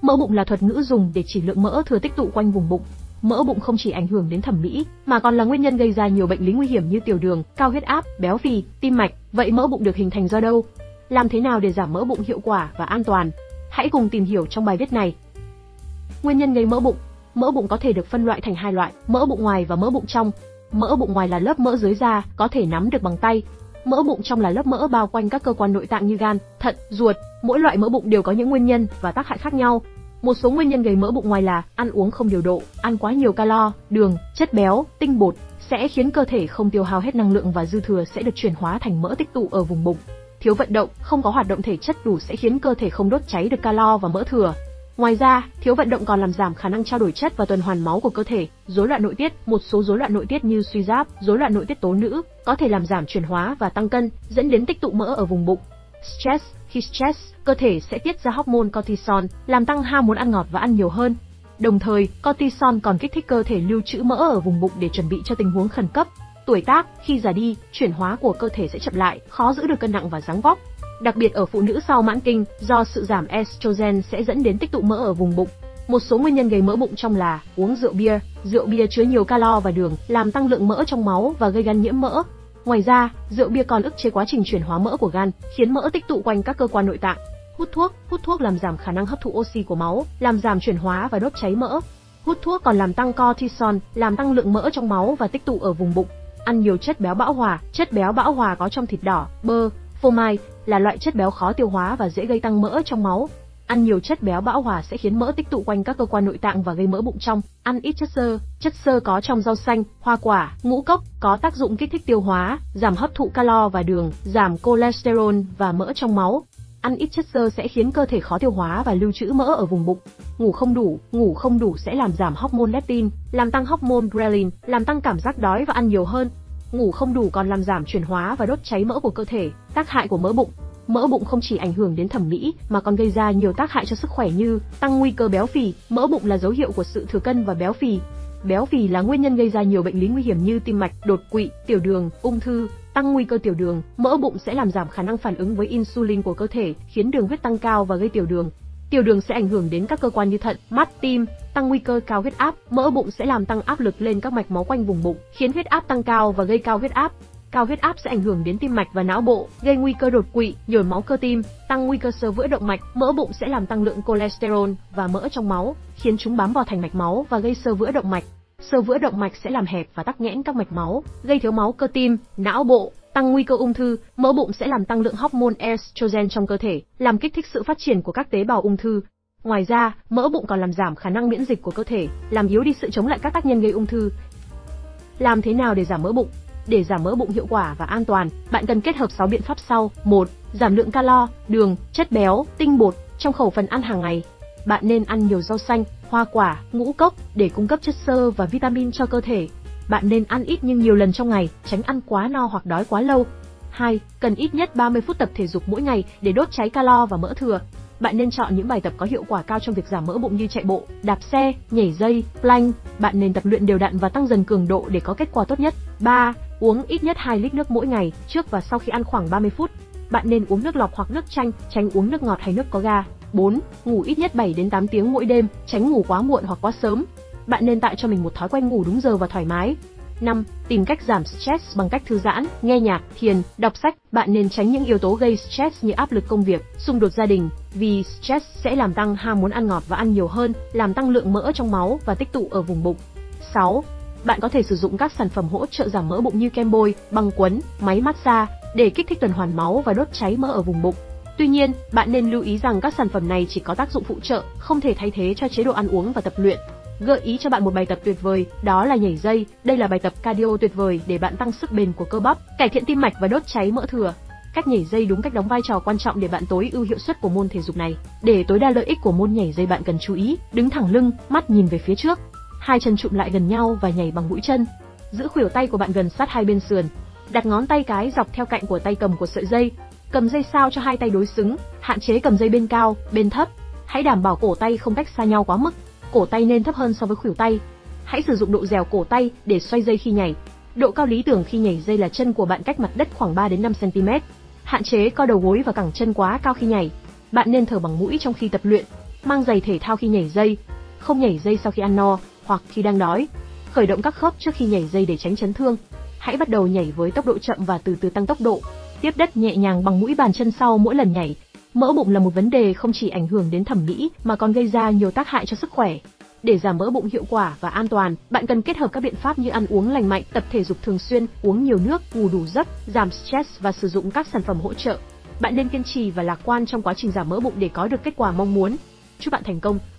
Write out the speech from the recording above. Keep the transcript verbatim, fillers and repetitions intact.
Mỡ bụng là thuật ngữ dùng để chỉ lượng mỡ thừa tích tụ quanh vùng bụng. Mỡ bụng không chỉ ảnh hưởng đến thẩm mỹ, mà còn là nguyên nhân gây ra nhiều bệnh lý nguy hiểm như tiểu đường, cao huyết áp, béo phì, tim mạch. Vậy mỡ bụng được hình thành do đâu? Làm thế nào để giảm mỡ bụng hiệu quả và an toàn? Hãy cùng tìm hiểu trong bài viết này. Nguyên nhân gây mỡ bụng. Mỡ bụng có thể được phân loại thành hai loại, mỡ bụng ngoài và mỡ bụng trong. Mỡ bụng ngoài là lớp mỡ dưới da, có thể nắm được bằng tay. Mỡ bụng trong là lớp mỡ bao quanh các cơ quan nội tạng như gan, thận, ruột. Mỗi loại mỡ bụng đều có những nguyên nhân và tác hại khác nhau. Một số nguyên nhân gây mỡ bụng ngoài là ăn uống không điều độ, ăn quá nhiều calo, đường, chất béo, tinh bột sẽ khiến cơ thể không tiêu hao hết năng lượng và dư thừa sẽ được chuyển hóa thành mỡ tích tụ ở vùng bụng. Thiếu vận động, không có hoạt động thể chất đủ sẽ khiến cơ thể không đốt cháy được calo và mỡ thừa. Ngoài ra, thiếu vận động còn làm giảm khả năng trao đổi chất và tuần hoàn máu của cơ thể. Rối loạn nội tiết, một số rối loạn nội tiết như suy giáp, rối loạn nội tiết tố nữ có thể làm giảm chuyển hóa và tăng cân, dẫn đến tích tụ mỡ ở vùng bụng. Stress, khi stress, cơ thể sẽ tiết ra hormone cortisol, làm tăng ham muốn ăn ngọt và ăn nhiều hơn. Đồng thời, cortisol còn kích thích cơ thể lưu trữ mỡ ở vùng bụng để chuẩn bị cho tình huống khẩn cấp. Tuổi tác, khi già đi, chuyển hóa của cơ thể sẽ chậm lại, khó giữ được cân nặng và dáng vóc. Đặc biệt ở phụ nữ sau mãn kinh, do sự giảm estrogen sẽ dẫn đến tích tụ mỡ ở vùng bụng. Một số nguyên nhân gây mỡ bụng trong là uống rượu bia, rượu bia chứa nhiều calo và đường, làm tăng lượng mỡ trong máu và gây gan nhiễm mỡ. Ngoài ra, rượu bia còn ức chế quá trình chuyển hóa mỡ của gan, khiến mỡ tích tụ quanh các cơ quan nội tạng. Hút thuốc, hút thuốc làm giảm khả năng hấp thụ oxy của máu, làm giảm chuyển hóa và đốt cháy mỡ. Hút thuốc còn làm tăng cortisol, làm tăng lượng mỡ trong máu và tích tụ ở vùng bụng. Ăn nhiều chất béo bão hòa, chất béo bão hòa có trong thịt đỏ, bơ, phô mai là loại chất béo khó tiêu hóa và dễ gây tăng mỡ trong máu. Ăn nhiều chất béo bão hòa sẽ khiến mỡ tích tụ quanh các cơ quan nội tạng và gây mỡ bụng trong. Ăn ít chất xơ, chất xơ có trong rau xanh, hoa quả, ngũ cốc có tác dụng kích thích tiêu hóa, giảm hấp thụ calo và đường, giảm cholesterol và mỡ trong máu. Ăn ít chất xơ sẽ khiến cơ thể khó tiêu hóa và lưu trữ mỡ ở vùng bụng. Ngủ không đủ, ngủ không đủ sẽ làm giảm hormone leptin, làm tăng hormone ghrelin, làm tăng cảm giác đói và ăn nhiều hơn. Ngủ không đủ còn làm giảm chuyển hóa và đốt cháy mỡ của cơ thể. Tác hại của mỡ bụng. Mỡ bụng không chỉ ảnh hưởng đến thẩm mỹ mà còn gây ra nhiều tác hại cho sức khỏe như tăng nguy cơ béo phì. Mỡ bụng là dấu hiệu của sự thừa cân và béo phì. Béo phì là nguyên nhân gây ra nhiều bệnh lý nguy hiểm như tim mạch, đột quỵ, tiểu đường, ung thư. Tăng nguy cơ tiểu đường. Mỡ bụng sẽ làm giảm khả năng phản ứng với insulin của cơ thể, khiến đường huyết tăng cao và gây tiểu đường. Tiểu đường sẽ ảnh hưởng đến các cơ quan như thận, mắt, tim. Tăng nguy cơ cao huyết áp. Mỡ bụng sẽ làm tăng áp lực lên các mạch máu quanh vùng bụng, khiến huyết áp tăng cao và gây cao huyết áp. Cao huyết áp sẽ ảnh hưởng đến tim mạch và não bộ, gây nguy cơ đột quỵ, nhồi máu cơ tim, tăng nguy cơ xơ vữa động mạch. Mỡ bụng sẽ làm tăng lượng cholesterol và mỡ trong máu, khiến chúng bám vào thành mạch máu và gây xơ vữa động mạch. Xơ vữa động mạch sẽ làm hẹp và tắc nghẽn các mạch máu, gây thiếu máu cơ tim, não bộ, tăng nguy cơ ung thư. Mỡ bụng sẽ làm tăng lượng hormone estrogen trong cơ thể, làm kích thích sự phát triển của các tế bào ung thư. Ngoài ra, mỡ bụng còn làm giảm khả năng miễn dịch của cơ thể, làm yếu đi sự chống lại các tác nhân gây ung thư. Làm thế nào để giảm mỡ bụng? Để giảm mỡ bụng hiệu quả và an toàn, bạn cần kết hợp sáu biện pháp sau. một. Giảm lượng calo, đường, chất béo, tinh bột trong khẩu phần ăn hàng ngày. Bạn nên ăn nhiều rau xanh, hoa quả, ngũ cốc để cung cấp chất xơ và vitamin cho cơ thể. Bạn nên ăn ít nhưng nhiều lần trong ngày, tránh ăn quá no hoặc đói quá lâu. hai. Cần ít nhất ba mươi phút tập thể dục mỗi ngày để đốt cháy calo và mỡ thừa. Bạn nên chọn những bài tập có hiệu quả cao trong việc giảm mỡ bụng như chạy bộ, đạp xe, nhảy dây, plank. Bạn nên tập luyện đều đặn và tăng dần cường độ để có kết quả tốt nhất. ba. Uống ít nhất hai lít nước mỗi ngày, trước và sau khi ăn khoảng ba mươi phút. Bạn nên uống nước lọc hoặc nước chanh, tránh uống nước ngọt hay nước có ga. bốn. Ngủ ít nhất bảy đến tám tiếng mỗi đêm, tránh ngủ quá muộn hoặc quá sớm. Bạn nên tạo cho mình một thói quen ngủ đúng giờ và thoải mái. năm. Tìm cách giảm stress bằng cách thư giãn, nghe nhạc, thiền, đọc sách. Bạn nên tránh những yếu tố gây stress như áp lực công việc, xung đột gia đình, vì stress sẽ làm tăng ham muốn ăn ngọt và ăn nhiều hơn, làm tăng lượng mỡ trong máu và tích tụ ở vùng bụng. sáu. Bạn có thể sử dụng các sản phẩm hỗ trợ giảm mỡ bụng như kem bôi, băng quấn, máy massage để kích thích tuần hoàn máu và đốt cháy mỡ ở vùng bụng. Tuy nhiên, bạn nên lưu ý rằng các sản phẩm này chỉ có tác dụng phụ trợ, không thể thay thế cho chế độ ăn uống và tập luyện. Gợi ý cho bạn một bài tập tuyệt vời, đó là nhảy dây. Đây là bài tập cardio tuyệt vời để bạn tăng sức bền của cơ bắp, cải thiện tim mạch và đốt cháy mỡ thừa. Cách nhảy dây đúng cách đóng vai trò quan trọng để bạn tối ưu hiệu suất của môn thể dục này. Để tối đa lợi ích của môn nhảy dây, bạn cần chú ý, đứng thẳng lưng, mắt nhìn về phía trước, hai chân chụm lại gần nhau và nhảy bằng mũi chân. Giữ khuỷu tay của bạn gần sát hai bên sườn. Đặt ngón tay cái dọc theo cạnh của tay cầm của sợi dây. Cầm dây sao cho hai tay đối xứng, hạn chế cầm dây bên cao, bên thấp. Hãy đảm bảo cổ tay không cách xa nhau quá mức. Cổ tay nên thấp hơn so với khuỷu tay. Hãy sử dụng độ dẻo cổ tay để xoay dây khi nhảy. Độ cao lý tưởng khi nhảy dây là chân của bạn cách mặt đất khoảng ba đến năm xăng ti mét. Hạn chế co đầu gối và cẳng chân quá cao khi nhảy. Bạn nên thở bằng mũi trong khi tập luyện. Mang giày thể thao khi nhảy dây. Không nhảy dây sau khi ăn no, hoặc khi đang đói. Khởi động các khớp trước khi nhảy dây để tránh chấn thương. Hãy bắt đầu nhảy với tốc độ chậm và từ từ tăng tốc độ. Tiếp đất nhẹ nhàng bằng mũi bàn chân sau mỗi lần nhảy. Mỡ bụng là một vấn đề không chỉ ảnh hưởng đến thẩm mỹ mà còn gây ra nhiều tác hại cho sức khỏe. Để giảm mỡ bụng hiệu quả và an toàn, bạn cần kết hợp các biện pháp như ăn uống lành mạnh, tập thể dục thường xuyên, uống nhiều nước, ngủ đủ giấc, giảm stress và sử dụng các sản phẩm hỗ trợ. Bạn nên kiên trì và lạc quan trong quá trình giảm mỡ bụng để có được kết quả mong muốn. Chúc bạn thành công!